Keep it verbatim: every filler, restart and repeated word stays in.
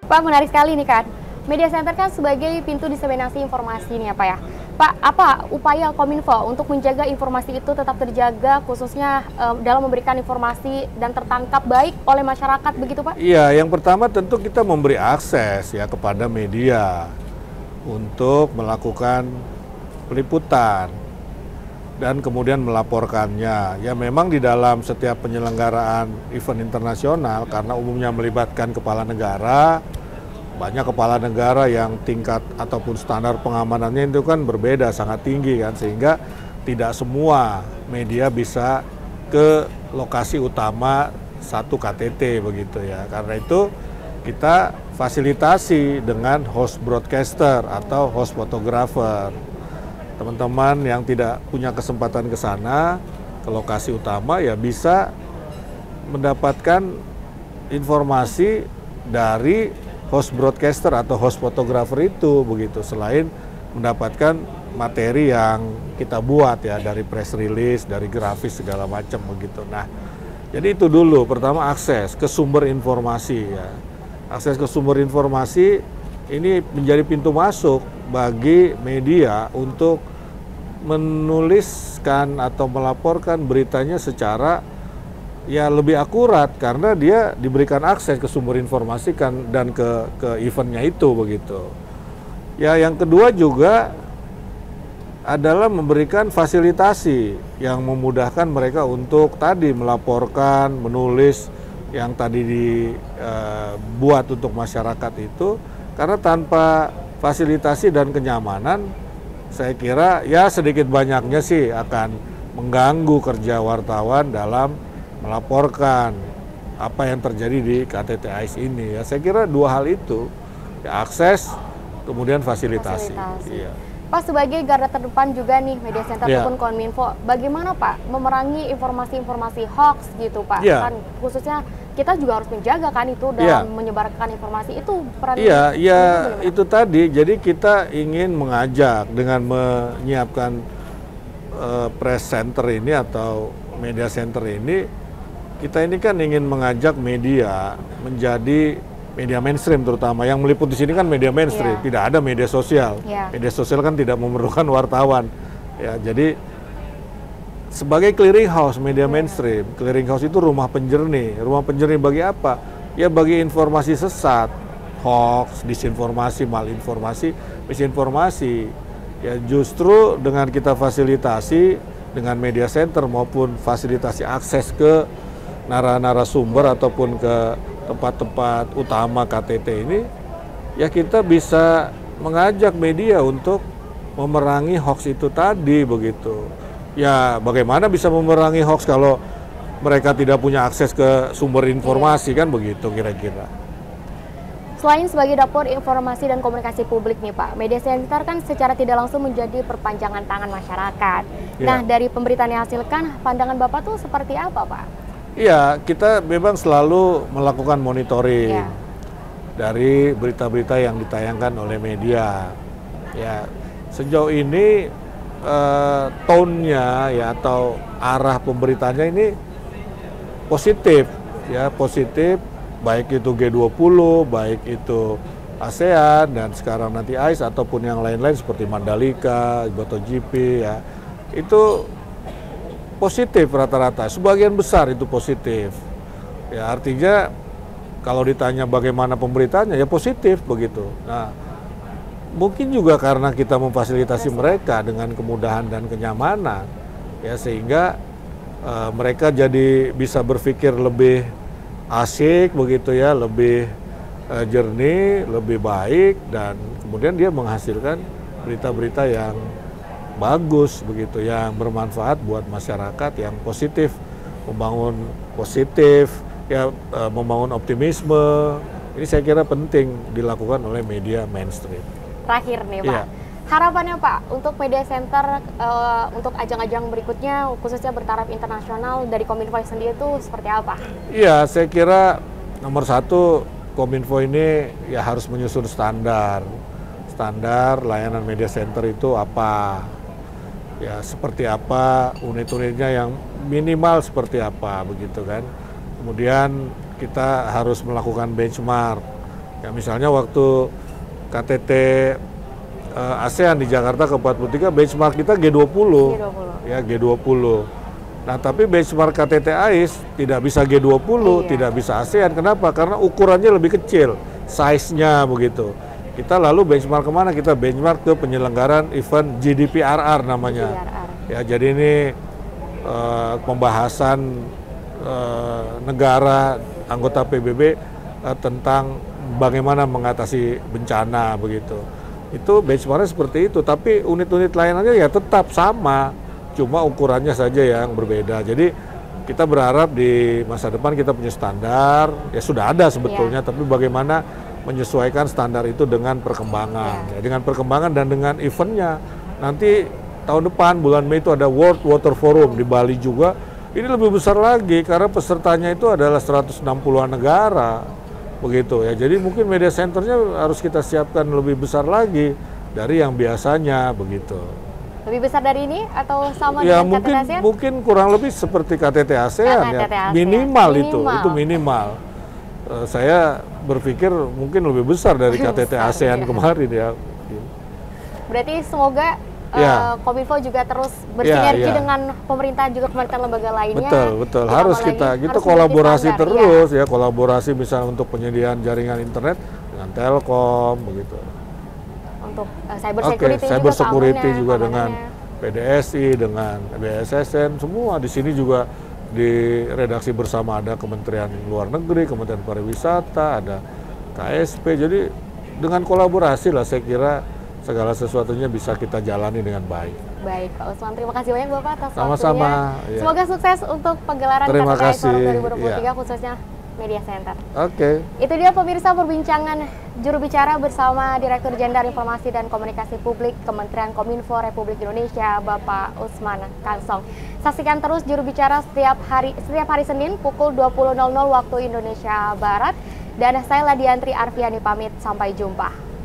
Pak, menarik sekali nih kan. Media center kan sebagai pintu diseminasi informasi nih ya Pak ya. Pak, apa upaya Kominfo untuk menjaga informasi itu tetap terjaga, khususnya uh, dalam memberikan informasi dan tertangkap baik oleh masyarakat begitu Pak? Iya, yang pertama tentu kita memberi akses ya kepada media untuk melakukan peliputan dan kemudian melaporkannya. Ya memang di dalam setiap penyelenggaraan event internasional, karena umumnya melibatkan kepala negara, banyak kepala negara yang tingkat ataupun standar pengamanannya itu kan berbeda, sangat tinggi kan, sehingga tidak semua media bisa ke lokasi utama satu K T T begitu ya. Karena itu kita fasilitasi dengan host broadcaster atau host photographer. Teman-teman yang tidak punya kesempatan ke sana, ke lokasi utama ya bisa mendapatkan informasi dari host broadcaster atau host photographer itu begitu, selain mendapatkan materi yang kita buat ya dari press release, dari grafis segala macam begitu. Nah, jadi itu dulu, pertama akses ke sumber informasi ya. Akses ke sumber informasi ini menjadi pintu masuk bagi media untuk menuliskan atau melaporkan beritanya secara ya lebih akurat, karena dia diberikan akses ke sumber informasi kan dan ke ke eventnya itu begitu. Ya yang kedua juga adalah memberikan fasilitasi yang memudahkan mereka untuk tadi melaporkan, menulis yang tadi dibuat uh, untuk masyarakat itu, karena tanpa fasilitasi dan kenyamanan saya kira ya sedikit banyaknya sih akan mengganggu kerja wartawan dalam melaporkan apa yang terjadi di K T T AIS ini ya. Saya kira dua hal itu, ya, akses kemudian fasilitasi. fasilitasi. Iya. Pak, sebagai garda terdepan juga nih media center ya. maupun Kominfo, bagaimana Pak memerangi informasi-informasi hoax gitu Pak? Ya. Kan khususnya kita juga harus menjaga kan itu dalam ya. menyebarkan informasi itu peran. Iya, ya itu tadi. Jadi kita ingin mengajak dengan menyiapkan uh, press center ini atau media center ini. Kita ini kan ingin mengajak media menjadi media mainstream, terutama yang meliput di sini kan media mainstream, yeah. tidak ada media sosial. Yeah. Media sosial kan tidak memerlukan wartawan. Ya, jadi sebagai clearing house media yeah. mainstream, clearing house itu rumah penjernih. Rumah penjernih bagi apa? Ya bagi informasi sesat, hoax, disinformasi, malinformasi, misinformasi. Ya justru dengan kita fasilitasi dengan media center maupun fasilitasi akses ke narasumber ataupun ke tempat-tempat utama K T T ini, ya kita bisa mengajak media untuk memerangi hoax itu tadi begitu. Ya bagaimana bisa memerangi hoax kalau mereka tidak punya akses ke sumber informasi, kan begitu kira-kira. Selain sebagai dapur informasi dan komunikasi publik nih Pak, media center kan secara tidak langsung menjadi perpanjangan tangan masyarakat. Ya. Nah dari pemberitaan yang hasilkan, pandangan Bapak tuh seperti apa Pak? Iya, kita memang selalu melakukan monitoring ya. dari berita-berita yang ditayangkan oleh media. Ya, sejauh ini eh, tone-nya ya atau arah pemberitanya ini positif, ya positif, baik itu G dua puluh, baik itu ASEAN dan sekarang nanti AIS ataupun yang lain-lain seperti Mandalika, MotoGP ya, itu positif rata-rata, sebagian besar itu positif. Ya artinya kalau ditanya bagaimana pemberitaannya ya positif begitu. Nah, mungkin juga karena kita memfasilitasi mereka dengan kemudahan dan kenyamanan, ya sehingga uh, mereka jadi bisa berpikir lebih asik begitu ya, lebih uh, jernih, lebih baik, dan kemudian dia menghasilkan berita-berita yang bagus begitu, yang bermanfaat buat masyarakat, yang positif, membangun positif, ya e, membangun optimisme. Ini saya kira penting dilakukan oleh media mainstream. Terakhir nih Pak, ya. harapannya Pak untuk media center e, untuk ajang-ajang berikutnya, khususnya bertaraf internasional dari Kominfo sendiri itu seperti apa? Iya, saya kira nomor satu Kominfo ini ya harus menyusun standar, standar layanan media center itu apa. Ya seperti apa, unit-unitnya yang minimal seperti apa begitu kan. Kemudian kita harus melakukan benchmark Ya misalnya waktu K T T uh, ASEAN di Jakarta ke empat puluh tiga, benchmark kita G dua puluh. G dua puluh. Ya G dua puluh. Nah tapi benchmark K T T A I S tidak bisa G dua puluh, iya. tidak bisa ASEAN. Kenapa? Karena ukurannya lebih kecil, size-nya begitu. Kita lalu benchmark kemana? Kita benchmark ke penyelenggaran event G D P R R namanya. G D P R R. Ya jadi ini uh, pembahasan uh, negara anggota P B B uh, tentang bagaimana mengatasi bencana begitu. Itu benchmarknya seperti itu, tapi unit-unit lainnya ya tetap sama, cuma ukurannya saja yang berbeda. Jadi kita berharap di masa depan kita punya standar, ya sudah ada sebetulnya, yeah. tapi bagaimana menyesuaikan standar itu dengan perkembangan, yeah. ya, dengan perkembangan dan dengan eventnya. Nanti tahun depan bulan Mei itu ada World Water Forum di Bali juga. Ini lebih besar lagi karena pesertanya itu adalah seratus enam puluhan negara, begitu ya. Jadi mungkin media centernya harus kita siapkan lebih besar lagi dari yang biasanya, begitu. Lebih besar dari ini atau sama ya, dengan mungkin, K T T ASEAN? Mungkin kurang lebih seperti K T T ASEAN K T T ya, ASEAN. minimal, minimal itu, itu minimal. Uh, saya berpikir mungkin lebih besar dari K T T ASEAN ya. Kemarin ya. Berarti semoga ya. uh, Kominfo juga terus bersinergi ya, ya. dengan pemerintah juga kementerian lembaga lainnya. Betul, betul. Harus kita kita harus kolaborasi standar, terus ya. ya, kolaborasi misalnya untuk penyediaan jaringan internet dengan Telkom begitu. Untuk uh, cyber security okay, cyber juga security juga keamanannya. dengan P D S I, dengan B S S N, semua di sini juga di redaksi bersama ada Kementerian Luar Negeri, Kementerian Pariwisata, ada K S P. Jadi dengan kolaborasi lah saya kira segala sesuatunya bisa kita jalani dengan baik. Baik, Pak Usman. Terima kasih banyak Bapak atas waktunya. Sama-sama. Ya. Semoga sukses untuk pegelaran K T T A I Forum dua ribu dua puluh tiga ya. Khususnya Media Center. Oke. Okay. Itu dia pemirsa perbincangan juru bicara bersama Direktur Jenderal Informasi dan Komunikasi Publik Kementerian Kominfo Republik Indonesia, Bapak Usman Kansong. Saksikan terus juru bicara setiap hari setiap hari Senin pukul dua puluh waktu Indonesia Barat. Dan saya Ladiantri Arfiani pamit, sampai jumpa.